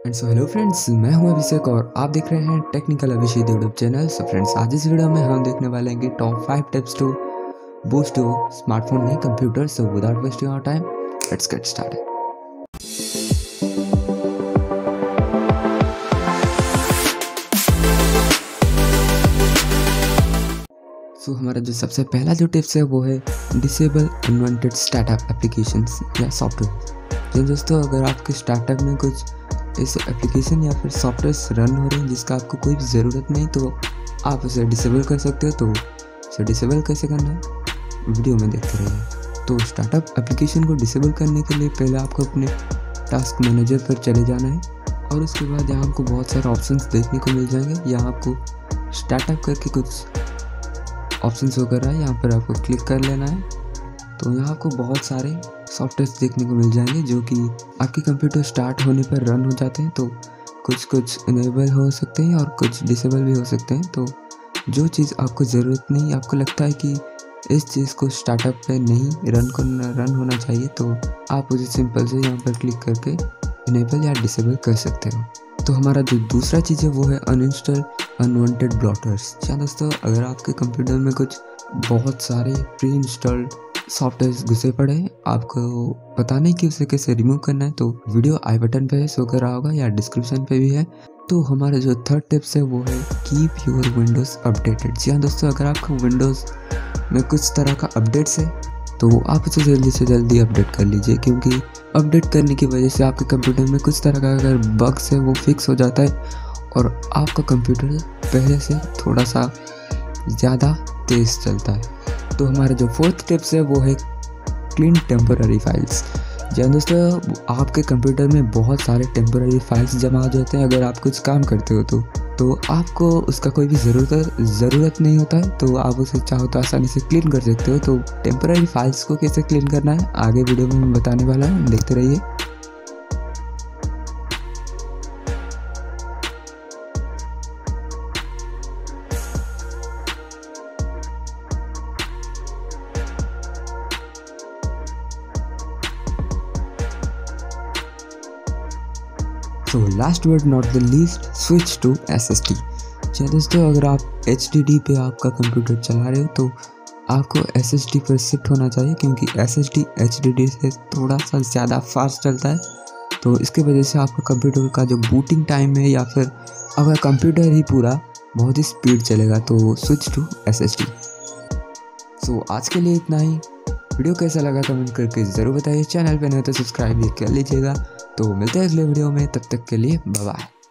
And so hello friends, मैं हूं अभिषेक और आप देख रहे हैं technical Abhishek YouTube channel. So friends, आज इस वीडियो में हम देखने वाले हैं कि top 5 tips to boost your smartphone नहीं computer. So without wasting our time, let's get started. So हमारा जो सबसे पहला जो टिप्स है वो है डिसेबल अनवांटेड स्टार्टअप एप्लीकेशंस या सॉफ्टवेयर। तो दोस्तों, अगर आपके स्टार्टअप में कुछ ऐसे एप्लीकेशन या फिर सॉफ्टवेयर रन हो रहे हैं जिसका आपको कोई भी ज़रूरत नहीं, तो आप उसे डिसेबल कर सकते हो। तो उसे डिसेबल कैसे करना है, वीडियो में देखते रहिए। तो स्टार्टअप एप्लीकेशन को डिसेबल करने के लिए पहले आपको अपने टास्क मैनेजर पर चले जाना है और उसके बाद यहाँ आपको बहुत सारे ऑप्शंस देखने को मिल जाएंगे। यहाँ आपको स्टार्टअप करके कुछ ऑप्शंस वगैरह है, यहाँ पर आपको क्लिक कर लेना है। तो यहाँ आपको बहुत सारे सॉफ्टवेयर देखने को मिल जाएंगे जो कि आपके कंप्यूटर स्टार्ट होने पर रन हो जाते हैं। तो कुछ इनेबल हो सकते हैं और कुछ डिसेबल भी हो सकते हैं। तो जो चीज़ आपको ज़रूरत नहीं, आपको लगता है कि इस चीज़ को स्टार्टअप पे नहीं रन होना चाहिए, तो आप उसे सिंपल से यहाँ पर क्लिक करके इनेबल या डिसेबल कर सकते हो। तो हमारा जो दूसरा चीज़ है वो है अनइंस्टॉल अनवांटेड ब्लॉटर्स। क्या दोस्तों, अगर आपके कंप्यूटर में कुछ बहुत सारे प्री इंस्टॉल्ड सॉफ्टवेयर घुसे पड़े हैं, आपको पता नहीं कि उसे कैसे रिमूव करना है, तो वीडियो आई बटन पे शो कर रहा होगा या डिस्क्रिप्शन पे भी है। तो हमारा जो थर्ड टिप्स है वो है कीप योर विंडोज़ अपडेटेड। जी हाँ दोस्तों, अगर आपका विंडोज़ में कुछ तरह का अपडेट्स है तो आप उसे जल्दी से जल्दी अपडेट कर लीजिए, क्योंकि अपडेट करने की वजह से आपके कंप्यूटर में कुछ तरह का अगर बग्स है वो फिक्स हो जाता है और आपका कंप्यूटर पहले से थोड़ा सा ज़्यादा तेज़ चलता है। तो हमारा जो फोर्थ टिप्स है वो है क्लीन टेम्पररी फाइल्स। जी दोस्तों, आपके कंप्यूटर में बहुत सारे टेम्पररी फाइल्स जमा हो जाते हैं अगर आप कुछ काम करते हो तो आपको उसका कोई भी ज़रूरत नहीं होता है, तो आप उसे चाहो तो आसानी से क्लीन कर सकते हो। तो टेम्पररी फाइल्स को कैसे क्लीन करना है आगे वीडियो में मैं बताने वाला हूँ, देखते रहिए। तो last but not the least, switch to SSD। अच्छा दोस्तों, अगर आप HDD पे आपका कंप्यूटर चला रहे हो तो आपको SSD पर शिफ्ट होना चाहिए, क्योंकि SSD HDD से थोड़ा सा ज़्यादा फास्ट चलता है। तो इसके वजह से आपका कंप्यूटर का जो बूटिंग टाइम है या फिर आपका कंप्यूटर ही पूरा बहुत ही स्पीड चलेगा। तो स्विच टू SSD। सो आज के लिए इतना ही। वीडियो कैसा लगा कमेंट करके ज़रूर बताइए। चैनल पे नहीं तो सब्सक्राइब भी कर लीजिएगा। तो मिलते हैं अगले वीडियो में, तब तक के लिए बाय बाय।